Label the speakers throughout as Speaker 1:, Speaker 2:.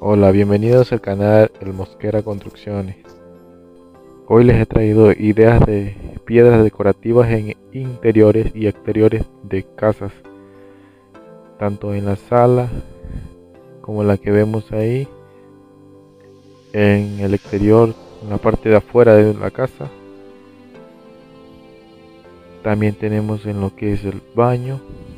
Speaker 1: Hola, bienvenidos al canal El Mosquera Construcciones. Hoy les he traído ideas de piedras decorativas en interiores y exteriores de casas, tanto en la sala como la que vemos ahí, en el exterior, en la parte de afuera de la casa. También tenemos en lo que es el baño,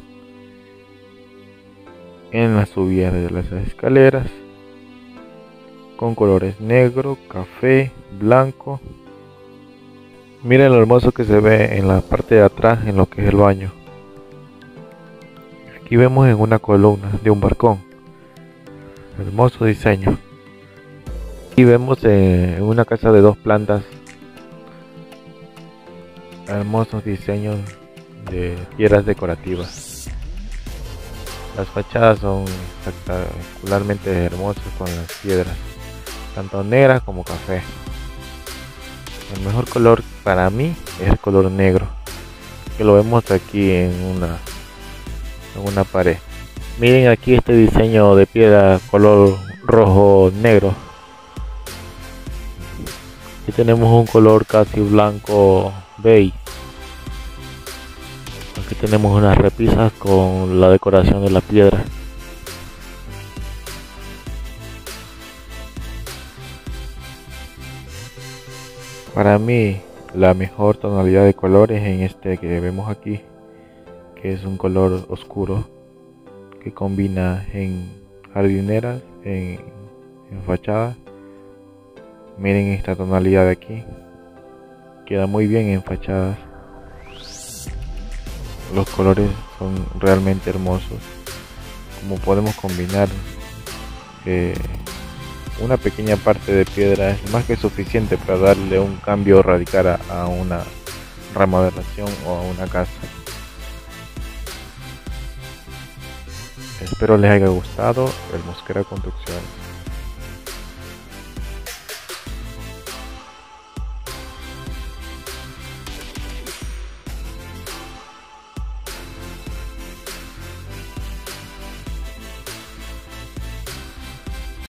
Speaker 1: en la subida de las escaleras, con colores negro, café, blanco. Miren lo hermoso que se ve en la parte de atrás en lo que es el baño. Aquí vemos en una columna de un balcón. Hermoso diseño. Aquí vemos en una casa de 2 plantas. Hermosos diseños de piedras decorativas. Las fachadas son espectacularmente hermosas con las piedras, tanto negras como café. El mejor color para mí es el color negro, que lo vemos aquí en una pared. Miren aquí este diseño de piedra color rojo negro. Aquí tenemos un color casi blanco beige. Aquí tenemos unas repisas con la decoración de la piedra. Para mí la mejor tonalidad de colores en este que vemos aquí, que es un color oscuro que combina en jardineras, en fachadas. Miren esta tonalidad de aquí, queda muy bien en fachadas. Los colores son realmente hermosos, como podemos combinar una pequeña parte de piedra es más que suficiente para darle un cambio radical a una remodelación o a una casa. Espero les haya gustado el Mosquera Construcciones.